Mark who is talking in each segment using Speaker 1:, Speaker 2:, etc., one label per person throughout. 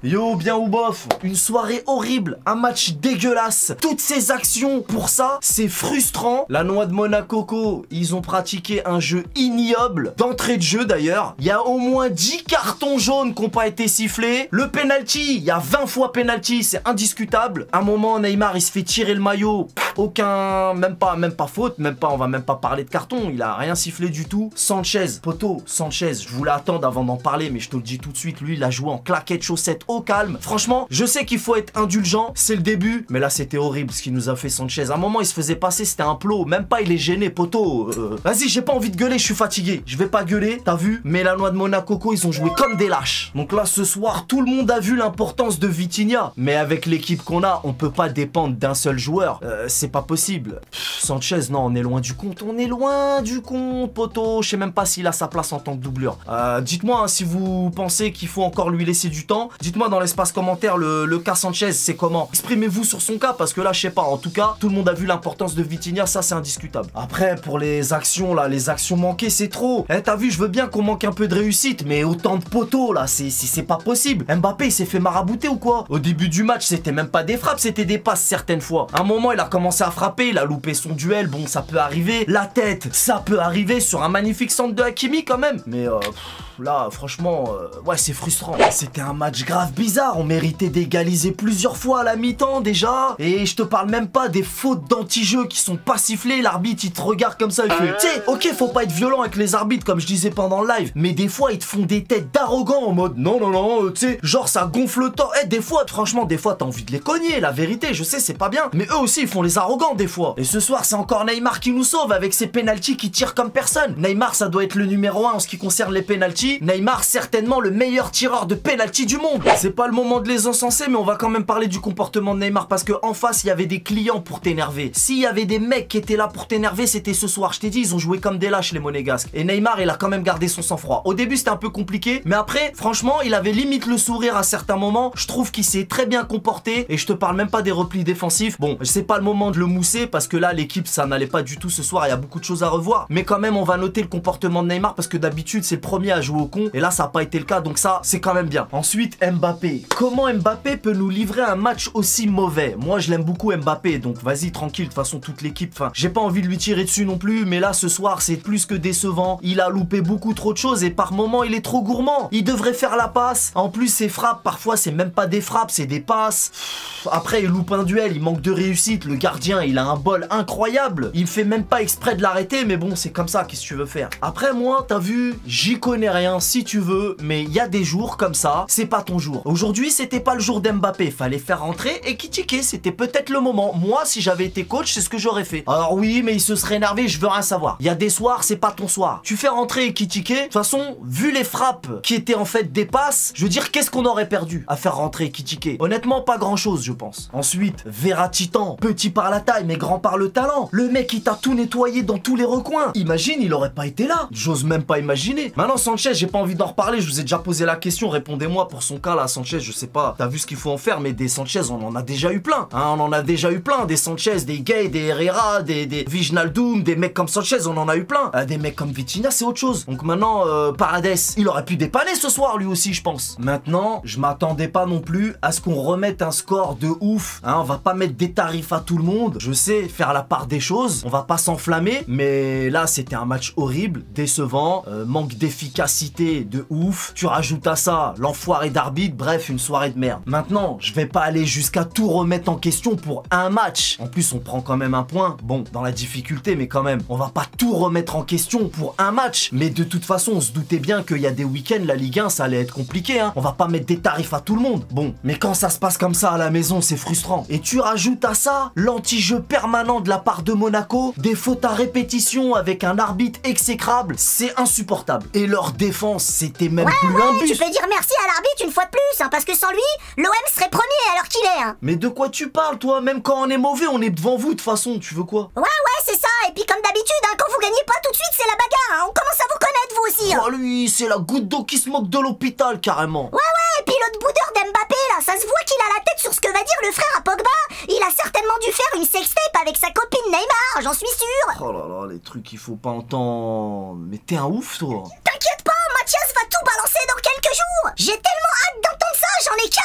Speaker 1: Yo, bien ou bof, une soirée horrible, un match dégueulasse, toutes ces actions pour ça, c'est frustrant. La Noix de Monaco, ils ont pratiqué un jeu ignoble, d'entrée de jeu d'ailleurs. Il y a au moins 10 cartons jaunes qui n'ont pas été sifflés. Le penalty, il y a 20 fois penalty, c'est indiscutable. À un moment, Neymar, il se fait tirer le maillot, aucun, même pas faute, on va même pas parler de carton, il a rien sifflé du tout. Sanchez, poto, Sanchez, je voulais attendre avant d'en parler, mais je te le dis tout de suite, lui, il a joué en claquettes chaussettes au calme. Franchement, je sais qu'il faut être indulgent, c'est le début, mais là, c'était horrible ce qu'il nous a fait Sanchez. À un moment, il se faisait passer, c'était un plot, même pas il est gêné, poto. Vas-y, j'ai pas envie de gueuler, je suis fatigué. Je vais pas gueuler, t'as vu? Mais la Noix de Monaco, ils ont joué comme des lâches. Donc là, ce soir, tout le monde a vu l'importance de Vitinha. Mais avec l'équipe qu'on a, on peut pas dépendre d'un seul joueur. C'est pas possible. Sanchez, non, on est loin du compte. On est loin du compte, poto. Je sais même pas s'il a sa place en tant que doublure. Dites-moi hein, si vous pensez qu'il faut encore lui laisser du temps. Dites-moi dans l'espace commentaire le cas Sanchez, c'est comment? Exprimez-vous sur son cas parce que là, je sais pas. En tout cas, tout le monde a vu l'importance de Vitinha, ça c'est indiscutable. Après, pour les actions là, les actions manquées, c'est trop. T'as vu, je veux bien qu'on manque un peu de réussite, mais autant de poteaux là, c'est pas possible. Mbappé, il s'est fait marabouter ou quoi? Au début du match, c'était même pas des frappes, c'était des passes certaines fois. À un moment, il a commencé à frapper, il a loupé son duel, bon, ça peut arriver. La tête, ça peut arriver sur un magnifique centre de Hakimi quand même. Mais là, franchement, ouais, c'est frustrant. C'était un match grave bizarre. On méritait d'égaliser plusieurs fois à la mi-temps déjà. Et je te parle même pas des fautes d'anti-jeu qui sont pas sifflées. L'arbitre, il te regarde comme ça. Il fait, tu sais, ok, faut pas être violent avec les arbitres, comme je disais pendant le live. Mais des fois, ils te font des têtes d'arrogants en mode, non, tu sais, genre ça gonfle le temps. Des fois, franchement, des fois, t'as envie de les cogner. La vérité, je sais, c'est pas bien. Mais eux aussi, ils font les arrogants des fois. Et ce soir, c'est encore Neymar qui nous sauve avec ses pénaltys qui tirent comme personne. Neymar, ça doit être le numéro 1 en ce qui concerne les pénaltys. Neymar, certainement le meilleur tireur de pénalty du monde. C'est pas le moment de les encenser, mais on va quand même parler du comportement de Neymar parce que en face, il y avait des clients pour t'énerver. S'il y avait des mecs qui étaient là pour t'énerver, c'était ce soir. Je t'ai dit, ils ont joué comme des lâches, les monégasques. Et Neymar, il a quand même gardé son sang-froid. Au début, c'était un peu compliqué, mais après, franchement, il avait limite le sourire à certains moments. Je trouve qu'il s'est très bien comporté et je te parle même pas des replis défensifs. Bon, c'est pas le moment de le mousser parce que là, l'équipe, ça n'allait pas du tout ce soir. Il y a beaucoup de choses à revoir, mais quand même, on va noter le comportement de Neymar parce que d'habitude, c'est le premier à jouer au con et là, ça n'a pas été le cas, donc ça, c'est quand même bien. Ensuite, Mbappé. Comment Mbappé peut nous livrer un match aussi mauvais? Moi, je l'aime beaucoup Mbappé, donc vas-y, tranquille, de toute façon, toute l'équipe, enfin, j'ai pas envie de lui tirer dessus non plus, mais là, ce soir, c'est plus que décevant. Il a loupé beaucoup trop de choses et par moments, il est trop gourmand. Il devrait faire la passe. En plus, ses frappes, parfois, c'est même pas des frappes, c'est des passes. Après, il loupe un duel, il manque de réussite. Le gardien, il a un bol incroyable. Il fait même pas exprès de l'arrêter, mais bon, c'est comme ça, qu'est-ce que tu veux faire? Après, moi, t'as vu, j'y connais rien, si tu veux, mais il y a des jours comme ça, c'est pas ton jour. Aujourd'hui, c'était pas le jour d'Mbappé, fallait faire rentrer et critiquer, c'était peut-être le moment. Moi, si j'avais été coach, c'est ce que j'aurais fait. Alors oui, mais il se serait énervé, je veux rien savoir. Il y a des soirs, c'est pas ton soir. Tu fais rentrer et critiquer. De toute façon, vu les frappes qui étaient en fait des passes, je veux dire, qu'est-ce qu'on aurait perdu à faire rentrer et critiquer? Honnêtement, pas grand chose, je pense. Ensuite, Verratti-Tan, petit par la taille, mais grand par le talent. Le mec, il t'a tout nettoyé dans tous les recoins. Imagine, il aurait pas été là. J'ose même pas imaginer. Maintenant, Sanchez, j'ai pas envie d'en reparler, je vous ai déjà posé la question, répondez-moi pour son cas là, Sanchez, je sais pas, t'as vu ce qu'il faut en faire, mais des Sanchez, on en a déjà eu plein, hein, on en a déjà eu plein, des Sanchez, des Gay, des Herrera, des Wijnaldum, des mecs comme Sanchez, on en a eu plein, des mecs comme Vitinha, c'est autre chose. Donc maintenant, Paredes, il aurait pu dépanner ce soir lui aussi, je pense. Maintenant, je m'attendais pas non plus à ce qu'on remette un score de ouf, hein, on va pas mettre des tarifs à tout le monde, je sais faire la part des choses, on va pas s'enflammer, mais là, c'était un match horrible, décevant, manque d'efficacité de ouf. Tu rajoutes à ça l'enfoiré d'arbitre, bref, une soirée de merde. Maintenant, je vais pas aller jusqu'à tout remettre en question pour un match. En plus, on prend quand même un point. Bon, dans la difficulté, mais quand même, on va pas tout remettre en question pour un match. Mais de toute façon, on se doutait bien qu'il y a des week-ends, la Ligue 1, ça allait être compliqué, hein. On va pas mettre des tarifs à tout le monde. Bon, mais quand ça se passe comme ça à la maison, c'est frustrant. Et tu rajoutes à ça l'anti-jeu permanent de la part de Monaco, des fautes à répétition avec un arbitre exécrable, c'est insupportable. Et leur défense, c'était même plus un but.
Speaker 2: Tu peux dire merci à l'arbitre une fois de plus, hein, parce que sans lui, l'OM serait premier alors qu'il est. Hein.
Speaker 1: Mais de quoi tu parles, toi? Même quand on est mauvais, on est devant vous de toute façon, tu veux quoi?
Speaker 2: Ouais, c'est ça. Et puis comme d'habitude, hein, quand vous gagnez pas tout de suite, c'est la bagarre. Hein. On commence à vous connaître, vous aussi. Hein.
Speaker 1: Oh lui, c'est la goutte d'eau qui se moque de l'hôpital, carrément.
Speaker 2: Ouais, et puis l'autre boudeur d'Mbappé, là, ça se voit qu'il a la tête sur ce que va dire le frère à Pogba. Il a certainement dû faire une sextape avec sa copine Neymar, j'en suis sûr.
Speaker 1: Oh là là, les trucs qu'il faut pas entendre. Mais t'es un ouf, toi.
Speaker 2: T'inquiète pas, Mathias va tout balancer dans quelques jours. J'ai tellement hâte d'entendre ça, j'en ai carrément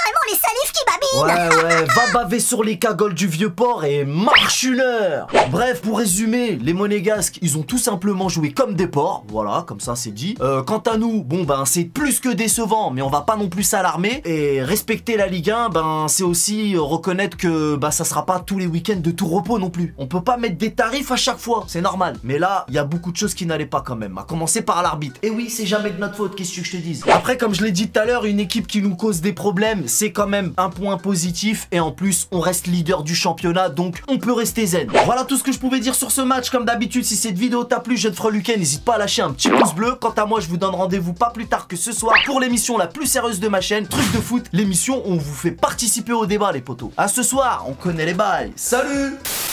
Speaker 2: carrément les salives qui babinent.
Speaker 1: Ouais, va baver sur les cagoles du vieux port et marche une heure. Bref, pour résumer, les monégasques, ils ont tout simplement joué comme des porcs. Voilà, comme ça c'est dit. Quant à nous, bon ben c'est plus que décevant, mais on va pas non plus s'alarmer. Et respecter la Ligue 1, ben c'est aussi reconnaître que bah ça sera pas tous les week-ends de tout repos non plus. On peut pas mettre des tarifs à chaque fois, c'est normal. Mais là, il y a beaucoup de choses qui n'allaient pas quand même, à commencer par l'arbitre. Et oui, c'est jamais de notre faute, qu'est-ce que je te dise. Après, comme je l'ai dit tout à l'heure, une équipe qui nous cause des problèmes, c'est quand même un point positif. Et en plus, on reste leader du championnat, donc on peut rester zen. Voilà tout ce que je pouvais dire sur ce match. Comme d'habitude, si cette vidéo t'a plu, jeune freluquet, n'hésite pas à lâcher un petit pouce bleu. Quant à moi, je vous donne rendez-vous pas plus tard que ce soir pour l'émission la plus sérieuse de ma chaîne, Truc de foot, l'émission où on vous fait participer au débat, les potos. À ce soir, on connaît les bails. Salut!